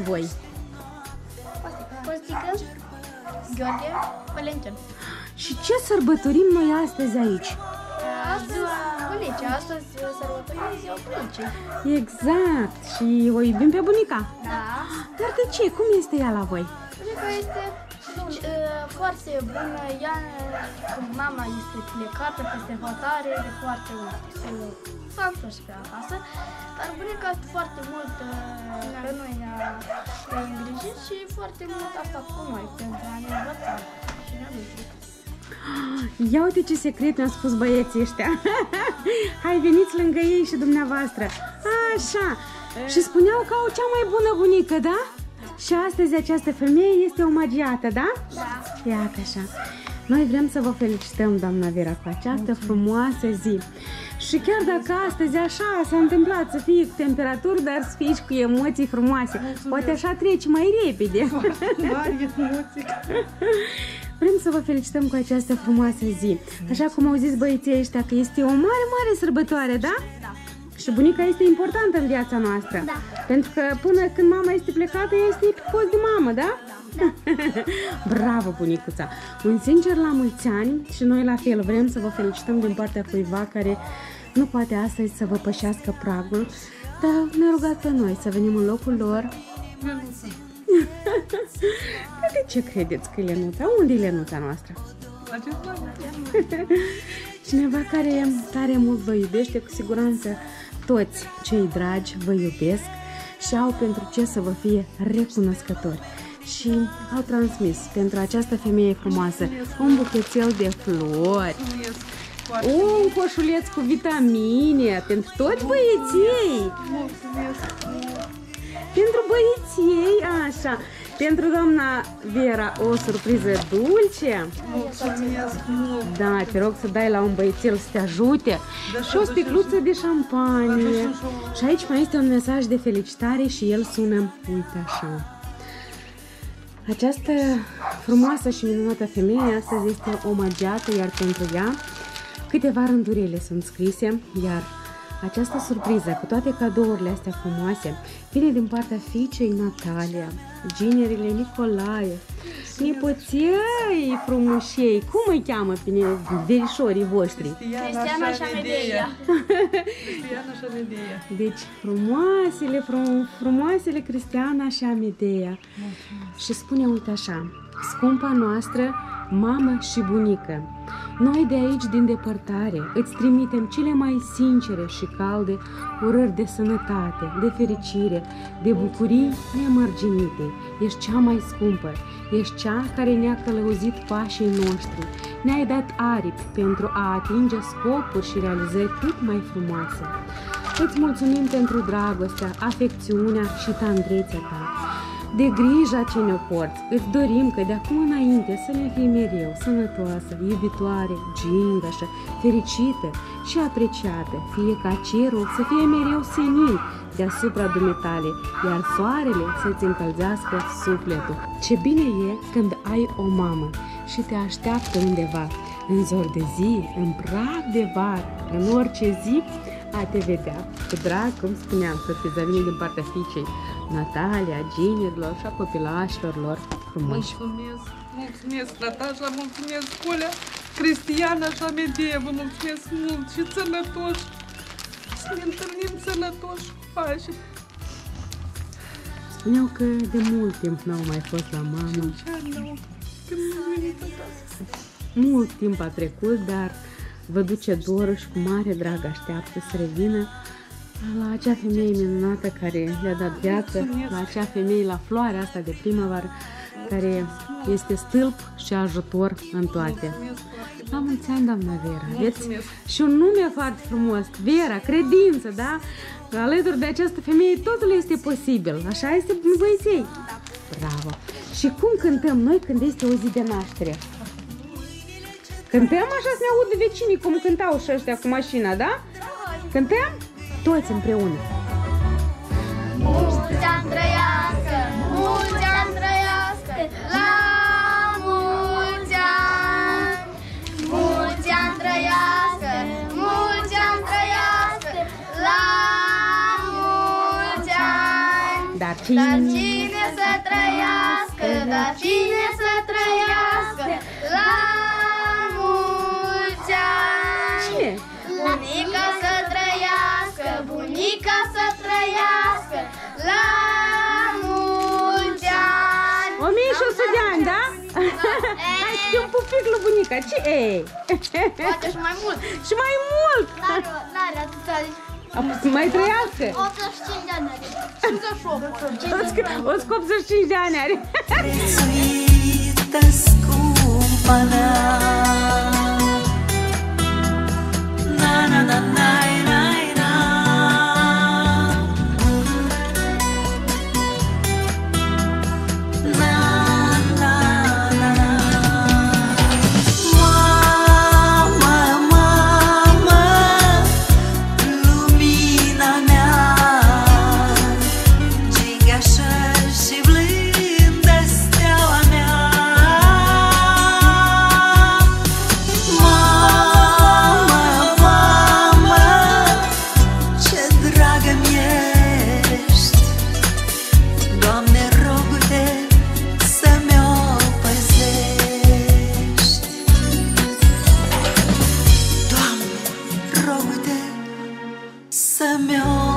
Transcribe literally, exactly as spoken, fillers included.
voi? Costică, Gheorghe, Valentin. Și ce sărbătorim noi astăzi aici? Astăzi, bunicii, astăzi sărbătorim ziua bunicii. Exact, și o iubim pe bunica. Da. Dar de ce? Cum este ea la voi? Bunica este uh, foarte bună, ea, când mama este plecată peste hotare, de foarte mult. S-a întors pe acasă, dar bunica este foarte mult uh, pe noi ne-a îngrijit și foarte mult a stat cu noi pentru a ne învăța și ne-a lucrat. Ia uite ce secret mi-au spus băieții ăștia. Hai, veniți lângă ei și dumneavoastră. Așa. Și spuneau că au cea mai bună bunică, da? Și astăzi această femeie este omagiată, da? Da. Iată așa. Noi vrem să vă felicităm, doamna Vera, cu această frumoasă zi. Și chiar dacă astăzi așa s-a întâmplat să fie cu temperaturi, dar să fie și cu emoții frumoase. Mulțumesc. Poate așa treci mai repede. Mari emoții. Vrem să vă felicităm cu această frumoasă zi. Așa cum au zis băieții ăștia că este o mare, mare sărbătoare, da? Da. Și bunica este importantă în viața noastră. Da. Pentru că până când mama este plecată, ea este pe post de mamă, da? Da. Bravo, bunicuța! Un sincer la mulți ani și noi la fel vrem să vă felicităm din partea cuiva care nu poate astăzi să vă pășească pragul, dar ne-a rugat pe noi să venim în locul lor. De ce credeți că e Lenuța? Unde e Lenuța noastră? Cineva care tare mult vă iubește, cu siguranță toți cei dragi vă iubesc și au pentru ce să vă fie recunoscători. Și au transmis pentru această femeie frumoasă un buchețel de flori, un coșuleț cu vitamine pentru toți băieții. Pentru băieții, așa. Pentru doamna Vera o surpriză dulce. Mulțumesc mult. Da, te rog să dai la un băiețel să te ajute. Și o sticluță de șampanie. Și aici mai este un mesaj de felicitare și el sună, uite așa. Această frumoasă și minunată femeie astăzi este omagiată, iar pentru ea câteva rândurile sunt scrise, iar această surpriză cu toate cadourile astea frumoase vine din partea fiicei Natalia, ginerile Nicolae, nepoției frumușei, cum îi cheamă pe verișorii voștri? Cristiana și Amedea. Cristiana și Amedea. Deci frumoasele, frum, frumoasele Cristiana și Amedea. Și spune, uite așa, scumpa noastră mamă și bunică, noi de aici din depărtare îți trimitem cele mai sincere și calde urări de sănătate, de fericire, de bucurii nemărginite. Ești cea mai scumpă, ești cea care ne-a călăuzit pașii noștri, ne-ai dat aripi pentru a atinge scopuri și realizări cât mai frumoase. Îți mulțumim pentru dragostea, afecțiunea și tandrețea ta, de grija ce ne-o porți. Îți dorim că de acum înainte să ne fii mereu sănătoasă, iubitoare, gingașă, fericită și apreciată, fie ca cerul să fie mereu senin deasupra dumitale, iar soarele să-ți încălzească sufletul. Ce bine e când ai o mamă și te așteaptă undeva, în zor de zi, în prag de vară, în orice zi, a te vedea. Cu drag, cum spuneam, surprizările din partea fiicei Natalia, ginerilor și a copilașilor lor frumoși. Mulțumesc, mulțumesc, Natasha, mulțumesc, Colea, Cristiana și Amedea, vă mulțumesc mult și sănătoși. Să ne întâlnim sănătoși cu pace. Spuneau că de mult timp n-au mai fost la mamă. Ce nu? Când nu venit acasă. Mult timp a trecut, dar vă duce dorul și cu mare drag așteaptă să revină la acea femeie minunată care le-a dat viață, la acea femeie, la floarea asta de primăvară, care este stâlp și ajutor în toate. La mulți ani, doamna Vera, aveți și un nume foarte frumos, Vera, credință, da? Alături de această femeie totul este posibil, așa este, băieței? Bravo! Și cum cântăm noi când este o zi de naștere? Cântăm așa să ne audă vecinii cum cântau și ăștia cu mașina, da? Cântăm? Toți împreună. Mulți ani trăiască, mulți ani trăiască, la mulți ani. Mulți ani trăiască, mulți ani trăiască, la mulți ani. Dar cine? cine să trăiască, dar cine să trăiască la mulți ani. Cine? Bunica să trăiască, bunica să trăiască la mulți ani. o mie și o sută de ani, da? Hai, știu un pupic lui bunica. Ce e? Poate și mai mult. Și mai mult! N-are atâta. Mai trăiască? optzeci și cinci de ani are. cincizeci și opt. o sută optzeci și cinci de ani are. Prețuită, scumpa mea. Na, na, na, na, na, na. Na, na, na, na. Mama, mama, lumina mea, gingașă și blândă steaua mea. Mama, mama, ce dragă-mi ești, Doamne, rogu-te să-mi o păzești. Doamne, rogu-te să-mi o